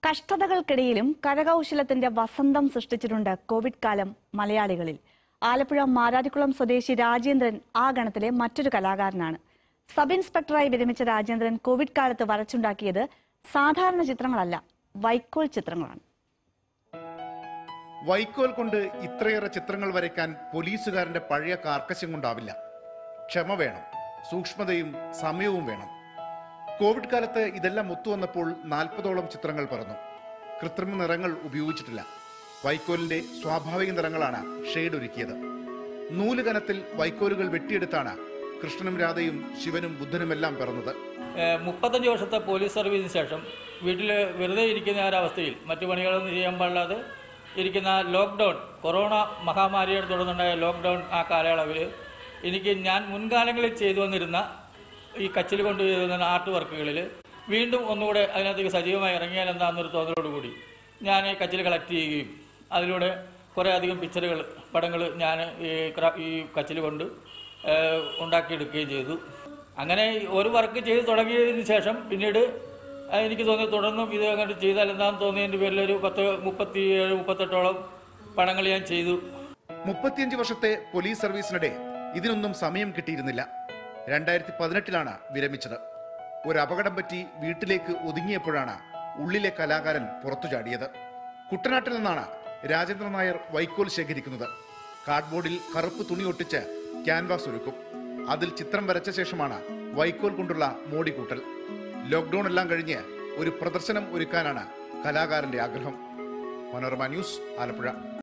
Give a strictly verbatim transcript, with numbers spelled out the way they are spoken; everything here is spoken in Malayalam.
കഷ്ടതകൾക്കിടയിലും കരകൗശലത്തിന്റെ വസന്തം സൃഷ്ടിച്ചിട്ടുണ്ട് കോവിഡ് കാലം മലയാളികളിൽ. ആലപ്പുഴ മാരാരിക്കുളം സ്വദേശി രാജേന്ദ്രൻ ആ ഗണത്തിലെ മറ്റൊരു കലാകാരനാണ്. സബ് ഇൻസ്പെക്ടറായി വിരമിച്ച രാജേന്ദ്രൻ കോവിഡ് കാലത്ത് വരച്ചുണ്ടാക്കിയത് സാധാരണ ചിത്രങ്ങളല്ല, വൈക്കോൽ ചിത്രങ്ങളാണ്. വൈക്കോൽ കൊണ്ട് ഇത്രയേറെ ചിത്രങ്ങൾ വരയ്ക്കാൻ പോലീസുകാരന്റെ പഴയ കാർക്കശ്യം കൊണ്ടാവില്ല. ക്ഷമ വേണം, സൂക്ഷ്മതയും സമയവും വേണം. കോവിഡ് കാലത്ത് ഇതെല്ലാം ഒത്തുവന്നപ്പോൾ നാൽപ്പതോളം ചിത്രങ്ങൾ പറന്നു. കൃത്രിമ നിറങ്ങൾ ഉപയോഗിച്ചിട്ടില്ല. വൈക്കോലിന്റെ സ്വാഭാവിക നിറങ്ങളാണ് ഷെയ്ഡ് ഒരുക്കിയത്. നൂല് കനത്തിൽ വൈക്കോലുകൾ വെട്ടിയെടുത്താണ് കൃഷ്ണനും രാധയും ശിവനും ബുദ്ധനുമെല്ലാം പിറന്നത്. മുപ്പത്തഞ്ച് വർഷത്തെ പോലീസ് സർവീസിന് ശേഷം വീട്ടിൽ വെറുതെ ഇരിക്കുന്ന ഒരവസ്ഥയിൽ മറ്റു പണികളൊന്നും ചെയ്യാൻ പാടില്ലാതെ ഇരിക്കുന്ന ലോക്ക്ഡൗൺ, കൊറോണ മഹാമാരിയെ തുടർന്നുണ്ടായ ലോക്ക്ഡൗൺ ആ കാലയളവിൽ എനിക്ക് ഞാൻ മുൻകാലങ്ങളിൽ ചെയ്തു വന്നിരുന്ന ഈ കച്ചിൽ കൊണ്ട് ചെയ്തിരുന്ന ആർട്ട് വർക്കുകളിൽ വീണ്ടും ഒന്നുകൂടെ അതിനകത്തേക്ക് സജീവമായി ഇറങ്ങിയാൽ എന്താണെന്നൊരു തോന്നലോടുകൂടി ഞാൻ ഈ കച്ചിൽ കളക്ട് ചെയ്യുകയും അതിലൂടെ കുറേ അധികം പിക്ചറുകൾ, പടങ്ങൾ ഞാൻ ഈ ഈ കച്ചിൽ കൊണ്ട് ഉണ്ടാക്കിയെടുക്കുകയും ചെയ്തു. അങ്ങനെ ഒരു വർക്ക് ചെയ്ത് തുടങ്ങിയതിന് ശേഷം പിന്നീട് എനിക്ക് തോന്നി തുടർന്നും ഇത് അങ്ങോട്ട് ചെയ്താൽ എന്താണെന്ന് തോന്നിയതിൻ്റെ പേരിൽ ഒരു പത്ത് മുപ്പത്തി ഏഴ് മുപ്പത്തെട്ടോളം പടങ്ങൾ ഞാൻ ചെയ്തു. മുപ്പത്തിയഞ്ച് വർഷത്തെ പോലീസ് സർവീസിനിടെ ഇതിനൊന്നും സമയം കിട്ടിയിരുന്നില്ല. രണ്ടായിരത്തി പതിനെട്ടിലാണ് വിരമിച്ചത്. ഒരു അപകടം പറ്റി വീട്ടിലേക്ക് ഒതുങ്ങിയപ്പോഴാണ് ഉള്ളിലെ കലാകാരൻ പുറത്തു ചാടിയത്. കുട്ടനാട്ടിൽ നിന്നാണ് രാജേന്ദ്രൻ നായർ വൈക്കോൽ ശേഖരിക്കുന്നത്. കാർഡ്ബോർഡിൽ കറുപ്പ് തുണി ഒട്ടിച്ച് ക്യാൻവാസ് ഒരുക്കും. അതിൽ ചിത്രം വരച്ച ശേഷമാണ് വൈക്കോൽ കൊണ്ടുള്ള മോടിക്കൂട്ടൽ. ലോക്ക്ഡൌൺ എല്ലാം കഴിഞ്ഞ് ഒരു പ്രദർശനം ഒരുക്കാനാണ് കലാകാരന്റെ ആഗ്രഹം. മനോരമ ന്യൂസ്, ആലപ്പുഴ.